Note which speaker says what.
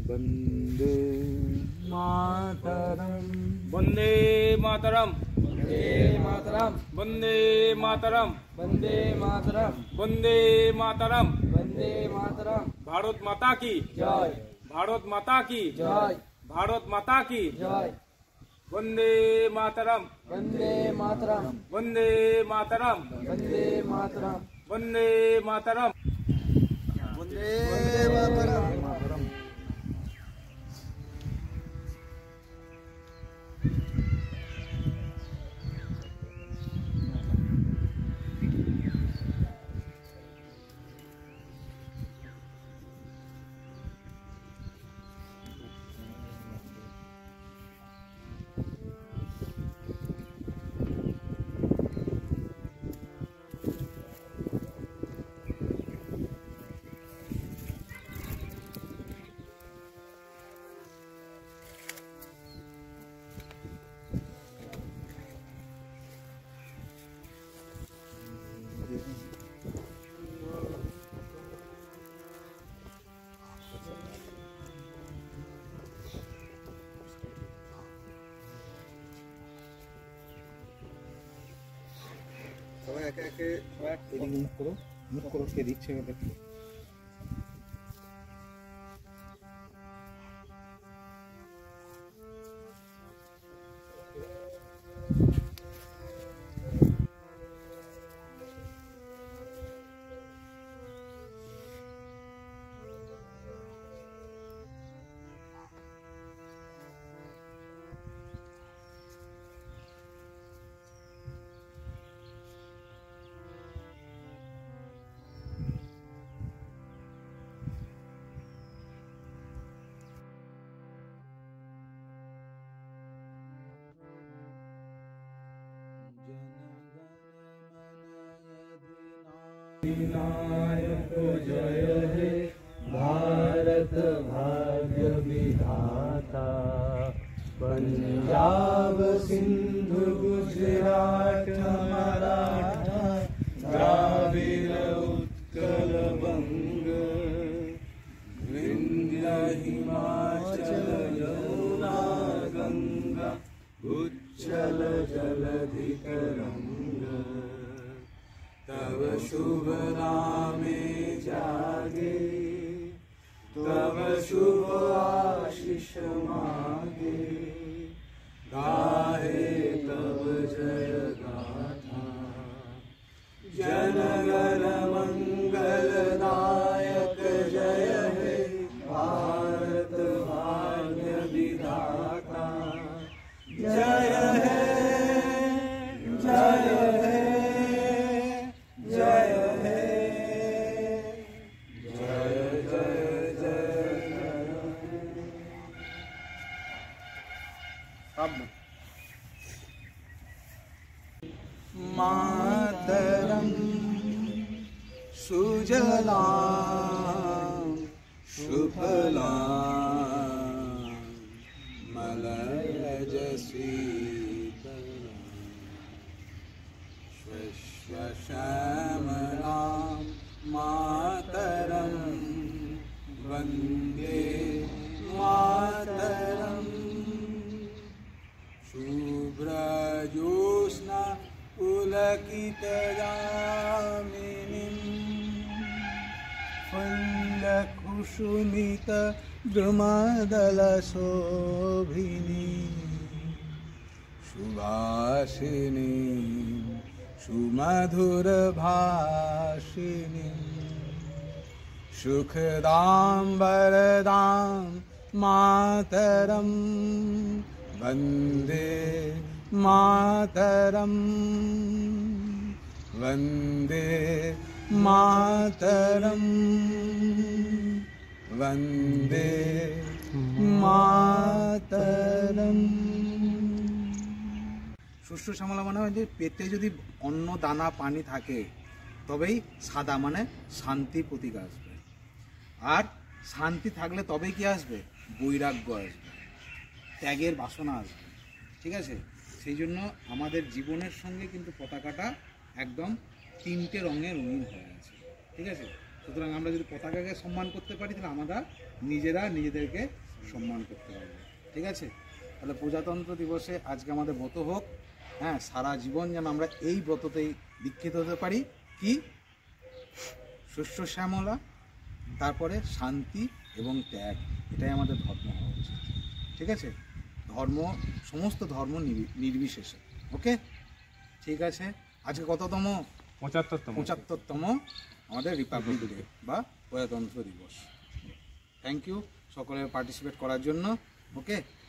Speaker 1: वंदे मातरम
Speaker 2: वंदे मातरम
Speaker 1: वंदे मातरम
Speaker 2: वंदे मातरम
Speaker 1: वंदे मातरम
Speaker 2: वंदे मातरम
Speaker 1: वंदे मातरम।
Speaker 2: भारत माता की
Speaker 1: जय।
Speaker 2: भारत माता की
Speaker 1: जय।
Speaker 2: भारत माता की
Speaker 1: जय।
Speaker 2: वंदे मातरम
Speaker 1: वंदे मातरम
Speaker 2: वंदे मातरम
Speaker 1: वंदे मातरम
Speaker 2: वंदे मातरम
Speaker 1: वंदे मातरम।
Speaker 3: সবাই একে একে মুখ করো কে দিচ্ছে দেখো।
Speaker 1: विनायक जय हे भारत भाग्य विधाता। पंजाब सिंधु गुजरात मराठा द्राविड़ उत्कल बंग विंध्य हिमाचल यमुना गंगा उच्चल जलधि तरंग। तव शुभ नामे जागे तव शुभ आशीष मागे गाहे तव जय गाथा। जन गण मंगल दायक जय हे भारत भाग्य विधाता। जय हे जय हे मातरम सुजलां सुफलां मलयज शीतलां श्वश्वश्यामलां मातरं वन्दे मातरम्। शुभ्रजोत्स्ना पुलकितयामिनीं फुल्लकुसुमित द्रुमदलशोभिनीं सुभाषिणीं सुमधुरभाषिणीं सुखदां वरदां मातरं वन्दे मातरम वन्दे मातरम वन्दे मातरम। শস্য শ্যামলা মানে হয় যে পেটে যদি অন্ন দানা পানি থাকে তবেই সাদা মানে শান্তি প্রতীক আসবে। আর শান্তি থাকলে তবেই কি আসবে? বৈরাগ্য আসবে, ত্যাগের বাসনা আসবে। ঠিক আছে, সেই জন্য আমাদের জীবনের সঙ্গে কিন্তু পতাকাটা একদম তিনটে রঙে রঙিন হয়ে আছে। ঠিক আছে, সুতরাং আমরা যদি পতাকাকে সম্মান করতে পারি তাহলে আমরা নিজেরা নিজেদেরকে সম্মান করতে পারবো। ঠিক আছে, তাহলে প্রজাতন্ত্র দিবসে আজকে আমাদের ব্রত হোক, হ্যাঁ, সারা জীবন যেন আমরা এই ব্রততেই দীক্ষিত হতে পারি। কি? শস্য শ্যামলা, তারপরে শান্তি এবং ত্যাগ, এটাই আমাদের ধর্ম হওয়া উচিত। ঠিক আছে, ধর্ম, সমস্ত ধর্ম নির্বিশেষে। ওকে, ঠিক আছে। আজকে কততম? 75তম আমাদের রিপাবলিক ডে বা প্রজাতন্ত্র দিবস। থ্যাংক ইউ সকলের পার্টিসিপেট করার জন্য। ওকে।